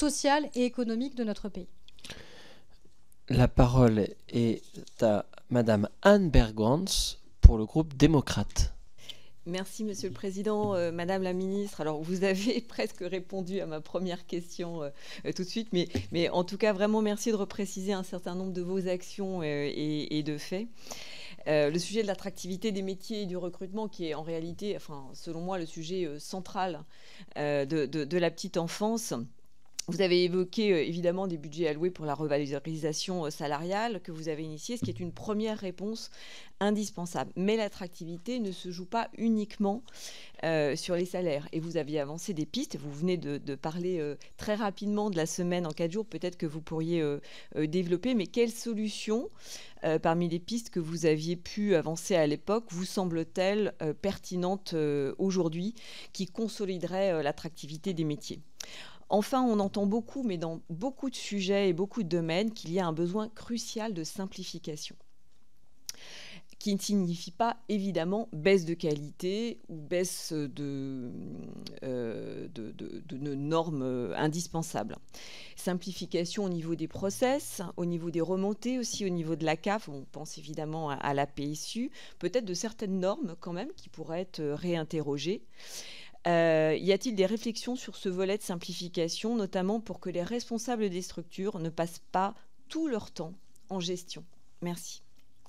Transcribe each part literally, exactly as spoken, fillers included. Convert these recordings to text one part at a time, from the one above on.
sociale et économique de notre pays. La parole est à Madame Anne Bergons pour le groupe démocrate. Merci Monsieur le Président, euh, Madame la Ministre. Alors vous avez presque répondu à ma première question euh, euh, tout de suite, mais, mais en tout cas vraiment merci de repréciser un certain nombre de vos actions euh, et, et de faits. Euh, le sujet de l'attractivité des métiers et du recrutement, qui est en réalité, enfin, selon moi, le sujet euh, central euh, de, de, de la petite enfance. Vous avez évoqué euh, évidemment des budgets alloués pour la revalorisation euh, salariale que vous avez initiée, ce qui est une première réponse indispensable. Mais l'attractivité ne se joue pas uniquement euh, sur les salaires. Et vous aviez avancé des pistes. Vous venez de, de parler euh, très rapidement de la semaine en quatre jours. Peut-être que vous pourriez euh, euh, développer. Mais quelles solutions, euh, parmi les pistes que vous aviez pu avancer à l'époque, vous semble-t-elle euh, pertinentes euh, aujourd'hui, qui consolideraient euh, l'attractivité des métiers ? Enfin, on entend beaucoup, mais dans beaucoup de sujets et beaucoup de domaines, qu'il y a un besoin crucial de simplification, qui ne signifie pas évidemment baisse de qualité ou baisse de, euh, de, de, de, de normes indispensables. Simplification au niveau des process, au niveau des remontées aussi, au niveau de la C A F, on pense évidemment à, à la P S U, peut-être de certaines normes quand même qui pourraient être réinterrogées. Euh, y a-t-il des réflexions sur ce volet de simplification, notamment pour que les responsables des structures ne passent pas tout leur temps en gestion ? Merci.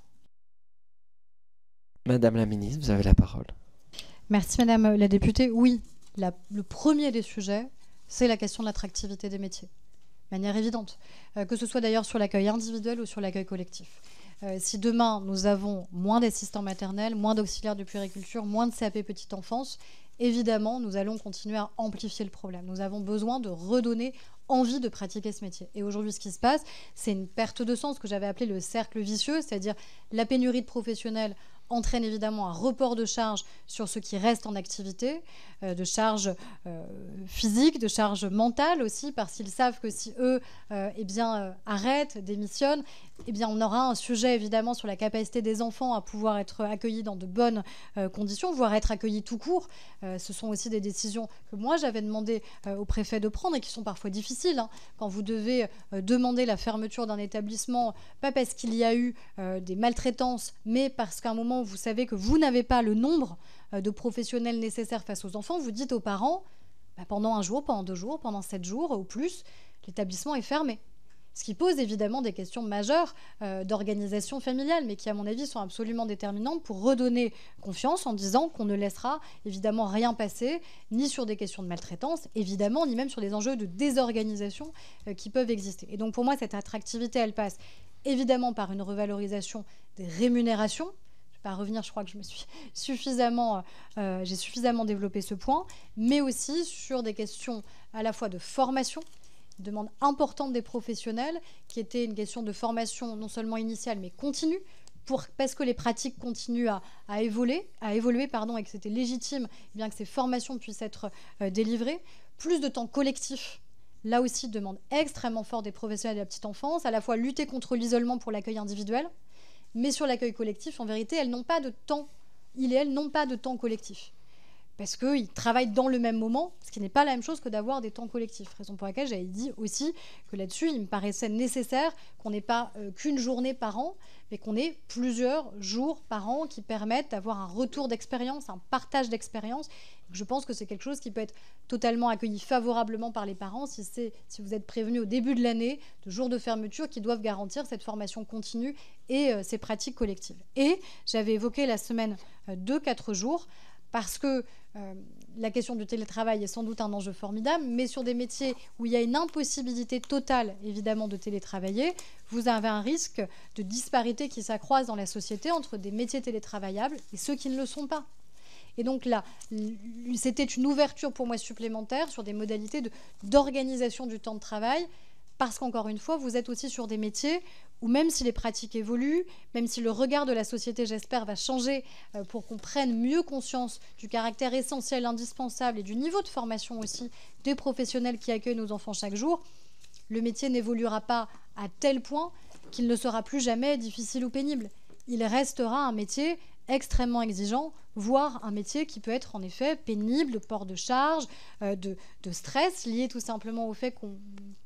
Madame la Ministre, vous avez la parole. Merci Madame la députée. Oui, la, le premier des sujets, c'est la question de l'attractivité des métiers, de manière évidente, euh, que ce soit d'ailleurs sur l'accueil individuel ou sur l'accueil collectif. Euh, si demain nous avons moins d'assistants maternels, moins d'auxiliaires de puériculture, moins de C A P petite enfance, évidemment, nous allons continuer à amplifier le problème. Nous avons besoin de redonner envie de pratiquer ce métier. Et aujourd'hui, ce qui se passe, c'est une perte de sens que j'avais appelé le cercle vicieux, c'est-à-dire la pénurie de professionnels entraîne évidemment un report de charges sur ceux qui restent en activité, euh, de charges euh, physiques, de charges mentales aussi, parce qu'ils savent que si eux euh, eh bien, euh, arrêtent, démissionnent, eh bien, on aura un sujet évidemment sur la capacité des enfants à pouvoir être accueillis dans de bonnes euh, conditions, voire être accueillis tout court. Euh, ce sont aussi des décisions que moi j'avais demandé euh, au préfet de prendre et qui sont parfois difficiles. Hein, quand vous devez euh, demander la fermeture d'un établissement, pas parce qu'il y a eu euh, des maltraitances, mais parce qu'à un moment vous savez que vous n'avez pas le nombre euh, de professionnels nécessaires face aux enfants, vous dites aux parents, bah, pendant un jour, pendant deux jours, pendant sept jours ou plus, l'établissement est fermé. Ce qui pose évidemment des questions majeures euh, d'organisation familiale, mais qui, à mon avis, sont absolument déterminantes pour redonner confiance en disant qu'on ne laissera évidemment rien passer, ni sur des questions de maltraitance, évidemment, ni même sur des enjeux de désorganisation euh, qui peuvent exister. Et donc, pour moi, cette attractivité, elle passe évidemment par une revalorisation des rémunérations. Je ne vais pas revenir, je crois que je me suis suffisamment, euh, j'ai suffisamment développé ce point, mais aussi sur des questions à la fois de formation, demande importante des professionnels, qui était une question de formation non seulement initiale, mais continue, pour, parce que les pratiques continuent à, à évoluer, à évoluer pardon, et que c'était légitime eh bien que ces formations puissent être euh, délivrées. Plus de temps collectif, là aussi, demande extrêmement forte des professionnels de la petite enfance, à la fois lutter contre l'isolement pour l'accueil individuel, mais sur l'accueil collectif, en vérité, elles n'ont pas de temps, il et elles n'ont pas de temps collectif. Parce qu'ils travaillent dans le même moment, ce qui n'est pas la même chose que d'avoir des temps collectifs. Raison pour laquelle j'avais dit aussi que là-dessus, il me paraissait nécessaire qu'on n'ait pas euh, qu'une journée par an, mais qu'on ait plusieurs jours par an qui permettent d'avoir un retour d'expérience, un partage d'expérience. Je pense que c'est quelque chose qui peut être totalement accueilli favorablement par les parents si, c'est, si vous êtes prévenus au début de l'année de jours de fermeture qui doivent garantir cette formation continue et euh, ces pratiques collectives. Et j'avais évoqué la semaine euh, de quatre jours, parce que euh, la question du télétravail est sans doute un enjeu formidable, mais sur des métiers où il y a une impossibilité totale, évidemment, de télétravailler, vous avez un risque de disparité qui s'accroisse dans la société entre des métiers télétravaillables et ceux qui ne le sont pas. Et donc là, c'était une ouverture pour moi supplémentaire sur des modalités de, d'organisation du temps de travail, parce qu'encore une fois, vous êtes aussi sur des métiers où même si les pratiques évoluent, même si le regard de la société, j'espère, va changer euh, pour qu'on prenne mieux conscience du caractère essentiel, indispensable et du niveau de formation aussi des professionnels qui accueillent nos enfants chaque jour, le métier n'évoluera pas à tel point qu'il ne sera plus jamais difficile ou pénible. Il restera un métier extrêmement exigeant, voire un métier qui peut être en effet pénible, de port de charge, euh, de, de stress lié tout simplement au fait qu'on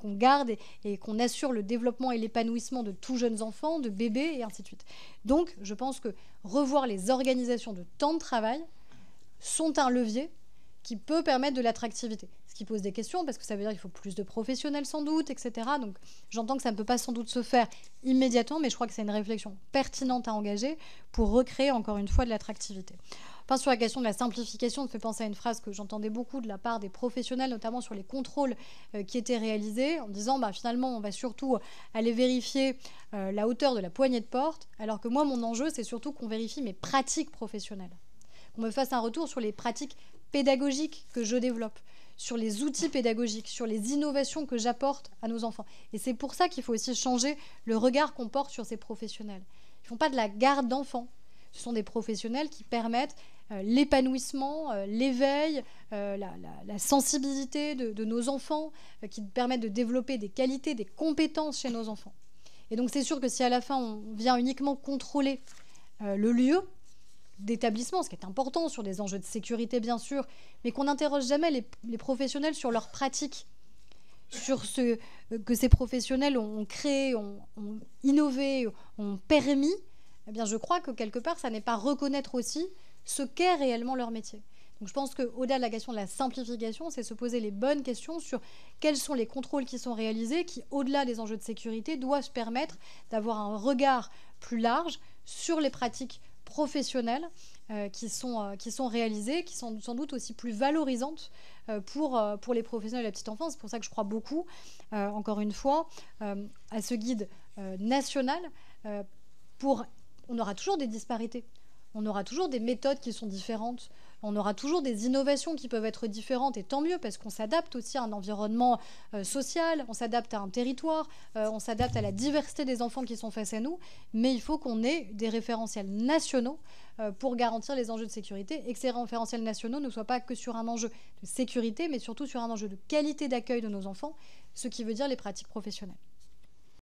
qu'on garde et, et qu'on assure le développement et l'épanouissement de tout jeunes enfants, de bébés, et ainsi de suite. Donc, je pense que revoir les organisations de temps de travail sont un levier qui peut permettre de l'attractivité. Ce qui pose des questions, parce que ça veut dire qu'il faut plus de professionnels sans doute, et cetera. Donc j'entends que ça ne peut pas sans doute se faire immédiatement, mais je crois que c'est une réflexion pertinente à engager pour recréer encore une fois de l'attractivité. Enfin, sur la question de la simplification, ça me fait penser à une phrase que j'entendais beaucoup de la part des professionnels, notamment sur les contrôles euh, qui étaient réalisés, en disant bah, finalement on va surtout aller vérifier euh, la hauteur de la poignée de porte, alors que moi mon enjeu c'est surtout qu'on vérifie mes pratiques professionnelles, qu'on me fasse un retour sur les pratiques pédagogiques que je développe, sur les outils pédagogiques, sur les innovations que j'apporte à nos enfants. Et c'est pour ça qu'il faut aussi changer le regard qu'on porte sur ces professionnels. Ils ne font pas de la garde d'enfants. Ce sont des professionnels qui permettent euh, l'épanouissement, euh, l'éveil, euh, la, la, la sensibilité de, de nos enfants, euh, qui permettent de développer des qualités, des compétences chez nos enfants. Et donc c'est sûr que si à la fin on vient uniquement contrôler euh, le lieu d'établissement, ce qui est important sur des enjeux de sécurité bien sûr, mais qu'on n'interroge jamais les, les professionnels sur leurs pratiques, sur ce que ces professionnels ont, ont créé, ont, ont innové, ont permis, eh bien je crois que quelque part ça n'est pas reconnaître aussi ce qu'est réellement leur métier. Donc je pense qu'au-delà de la question de la simplification, c'est se poser les bonnes questions sur quels sont les contrôles qui sont réalisés, qui au-delà des enjeux de sécurité doivent permettre d'avoir un regard plus large sur les pratiques professionnelles euh, qui, sont, euh, qui sont réalisées, qui sont sans doute aussi plus valorisantes euh, pour, euh, pour les professionnels de la petite enfance. C'est pour ça que je crois beaucoup, euh, encore une fois, euh, à ce guide euh, national. Euh, pour, on aura toujours des disparités, on aura toujours des méthodes qui sont différentes, on aura toujours des innovations qui peuvent être différentes, et tant mieux, parce qu'on s'adapte aussi à un environnement euh, social, on s'adapte à un territoire, euh, on s'adapte à la diversité des enfants qui sont face à nous, mais il faut qu'on ait des référentiels nationaux euh, pour garantir les enjeux de sécurité, et que ces référentiels nationaux ne soient pas que sur un enjeu de sécurité, mais surtout sur un enjeu de qualité d'accueil de nos enfants, ce qui veut dire les pratiques professionnelles.